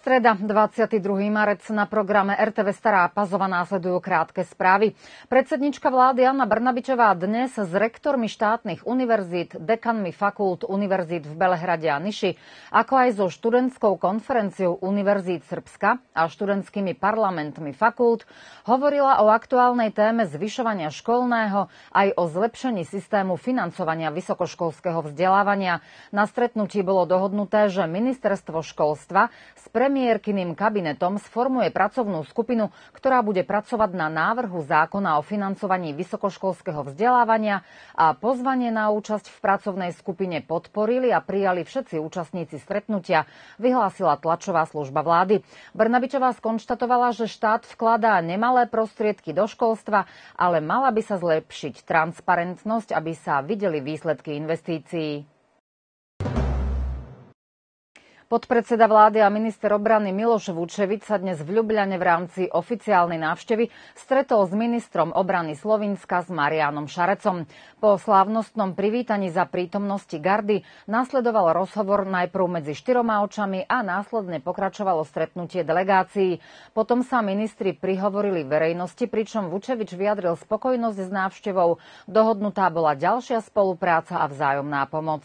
Streda, 22. marec, na programe RTV Stará Pazova následujú krátke správy. Predsednička vlády Anna Brnabičová dnes s rektormi štátnych univerzít, dekanmi fakult univerzít v Belehrade a Niši, ako aj so študentskou konferenciou Univerzít Srbska a študentskými parlamentmi fakult hovorila o aktuálnej téme zvyšovania školného aj o zlepšení systému financovania vysokoškolského vzdelávania. Na stretnutí bolo dohodnuté, že ministerstvo školstva s premiérkyným kabinetom sformuje pracovnú skupinu, ktorá bude pracovať na návrhu zákona o financovaní vysokoškolského vzdelávania a pozvanie na účasť v pracovnej skupine podporili a prijali všetci účastníci stretnutia, vyhlásila tlačová služba vlády. Brnabičová skonštatovala, že štát vkladá nemalé prostriedky do školstva, ale mala by sa zlepšiť transparentnosť, aby sa videli výsledky investícií. Podpredseda vlády a minister obrany Miloš Vučevič sa dnes v Ľubľane v rámci oficiálnej návštevy stretol s ministrom obrany Slovinska s Marianom Šarecom. Po slávnostnom privítaní za prítomnosti gardy nasledoval rozhovor najprv medzi štyroma očami a následne pokračovalo stretnutie delegácií. Potom sa ministri prihovorili verejnosti, pričom Vučevič vyjadril spokojnosť s návštevou. Dohodnutá bola ďalšia spolupráca a vzájomná pomoc.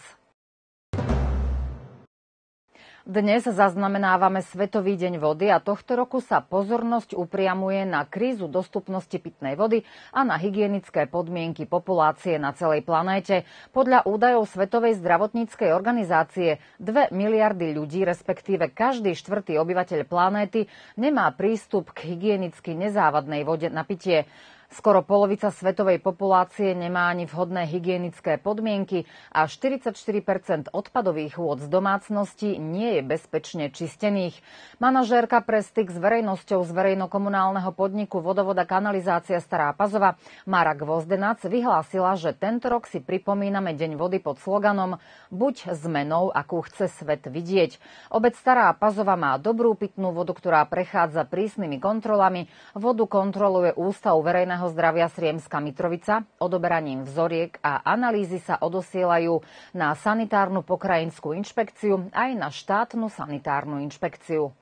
Dnes zaznamenávame Svetový deň vody a tohto roku sa pozornosť upriamuje na krízu dostupnosti pitnej vody a na hygienické podmienky populácie na celej planéte. Podľa údajov Svetovej zdravotníckej organizácie 2 miliardy ľudí, respektíve každý štvrtý obyvateľ planéty, nemá prístup k hygienicky nezávadnej vode na pitie. Skoro polovica svetovej populácie nemá ani vhodné hygienické podmienky a 44% odpadových vôd z domácností nie je bezpečne čistených. Manažérka pre styk s verejnosťou z verejnokomunálneho podniku Vodovod a kanalizácia Stará Pazova Mára Gvozdenac vyhlásila, že tento rok si pripomíname Deň vody pod sloganom Buď zmenou, akú chce svet vidieť. Obec Stará Pazova má dobrú pitnú vodu, ktorá prechádza prísnymi kontrolami. Vodu kontroluje Ústav verejného zdravia Sriemska Mitrovica. Odoberaním vzoriek a analýzy sa odosielajú na sanitárnu pokrajinskú inšpekciu aj na štátnu sanitárnu inšpekciu.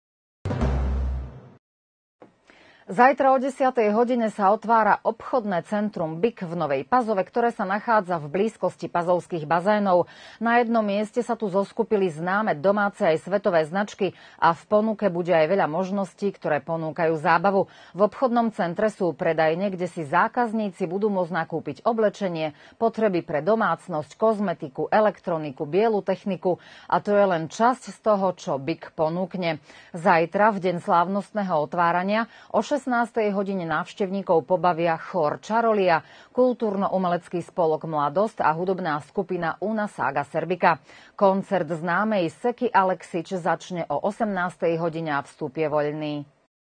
Zajtra o 10. hodine sa otvára obchodné centrum BIK v Novej Pazove, ktoré sa nachádza v blízkosti pazovských bazénov. Na jednom mieste sa tu zoskupili známe domáce aj svetové značky a v ponuke bude aj veľa možností, ktoré ponúkajú zábavu. V obchodnom centre sú predajne, kde si zákazníci budú môcť nakúpiť oblečenie, potreby pre domácnosť, kozmetiku, elektroniku, bielu techniku a to je len časť z toho, čo BIK ponúkne. Zajtra, v deň slávnostného otvárania, o 16. hodine návštevníkov pobavia chór Čarolia, kultúrno-umelecký spolok Mladosť a hudobná skupina Una Saga Serbika. Koncert známej Seky Aleksič začne o 18. hodine a vstup je voľný.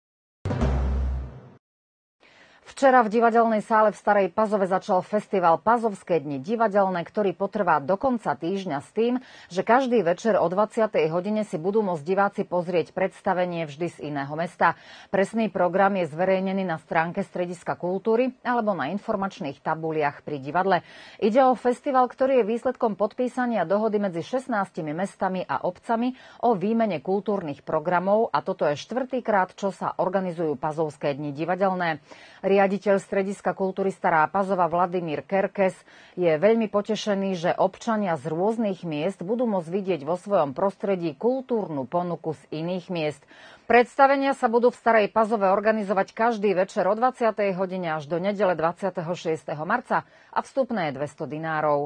Včera v divadelnej sále v Starej Pazove začal festival Pazovské dni divadelné, ktorý potrvá do konca týždňa s tým, že každý večer o 20. hodine si budú môcť diváci pozrieť predstavenie vždy z iného mesta. Presný program je zverejnený na stránke Strediska kultúry alebo na informačných tabuliach pri divadle. Ide o festival, ktorý je výsledkom podpísania dohody medzi 16 mestami a obcami o výmene kultúrnych programov a toto je štvrtýkrát, čo sa organizujú Pazovské dni divadelné. Riaditeľ Strediska kultúry Stará Pazova Vladimír Kerkes je veľmi potešený, že občania z rôznych miest budú môcť vidieť vo svojom prostredí kultúrnu ponuku z iných miest. Predstavenia sa budú v Starej Pazove organizovať každý večer o 20. hodine až do nedele 26. marca a vstupné je 200 dinárov.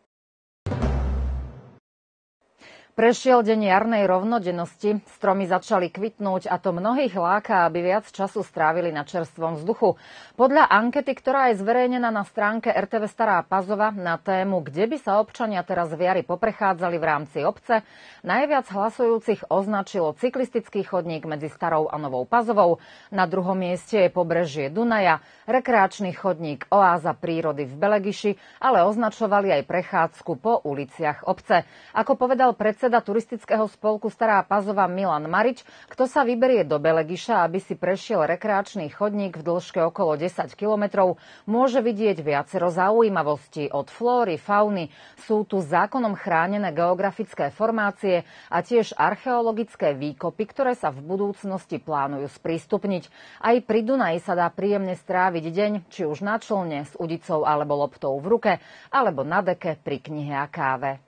Prešiel deň jarnej rovnodennosti, stromy začali kvitnúť a to mnohých láka, aby viac času strávili na čerstvom vzduchu. Podľa ankety, ktorá je zverejnená na stránke RTV Stará Pazova na tému, kde by sa občania teraz v jari poprechádzali v rámci obce, najviac hlasujúcich označilo cyklistický chodník medzi Starou a Novou Pazovou. Na druhom mieste je pobrežie Dunaja, rekreačný chodník Oáza prírody v Belegiši, ale označovali aj prechádzku po uliciach obce. Ako povedal predseda predseda turistického spolku Stará Pazova Milan Marič, kto sa vyberie do Belegiša, aby si prešiel rekreačný chodník v dĺžke okolo 10 kilometrov, môže vidieť viacero zaujímavostí od flóry, fauny. Sú tu zákonom chránené geografické formácie a tiež archeologické výkopy, ktoré sa v budúcnosti plánujú sprístupniť. Aj pri Dunaji sa dá príjemne stráviť deň, či už na člne s udicou alebo loptou v ruke, alebo na deke pri knihe a káve.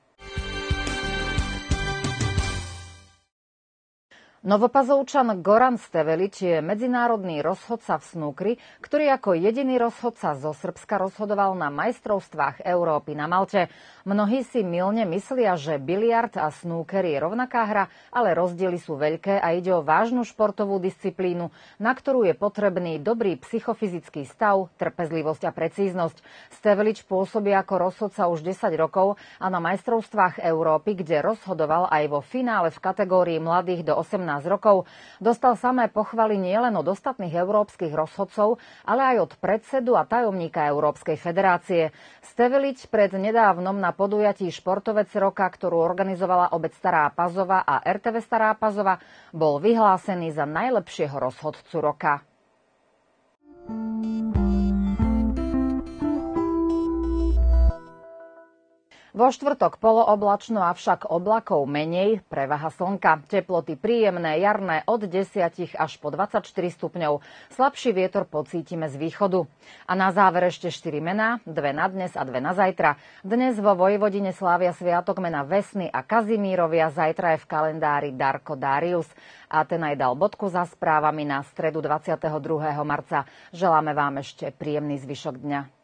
Novopazovčan Goran Stevelič je medzinárodný rozhodca v snúkri, ktorý ako jediný rozhodca zo Srbska rozhodoval na majstrovstvách Európy na Malte. Mnohí si mylne myslia, že biliard a snúker je rovnaká hra, ale rozdiely sú veľké a ide o vážnu športovú disciplínu, na ktorú je potrebný dobrý psychofyzický stav, trpezlivosť a precíznosť. Stevelič pôsobí ako rozhodca už 10 rokov a na majstrovstvách Európy, kde rozhodoval aj vo finále v kategórii mladých do 18 rokov, dostal samé pochvaly nielen od ostatných európskych rozhodcov, ale aj od predsedu a tajomníka Európskej federácie. Stevelič pred nedávnom na podujatí Športovec roka, ktorú organizovala obec Stará Pazova a RTV Stará Pazova, bol vyhlásený za najlepšieho rozhodcu roka. Vo štvrtok polooblačno, avšak oblakov menej, prevaha slnka. Teploty príjemné, jarné od 10 až po 24 stupňov. Slabší vietor pocítime z východu. A na záver ešte 4 mená, 2 na dnes a 2 na zajtra. Dnes vo Vojvodine slávia sviatok mena Vesny a Kazimírovia, zajtra je v kalendári Darko Darius. A ten aj dal bodku za správami na stredu 22. marca. Želáme vám ešte príjemný zvyšok dňa.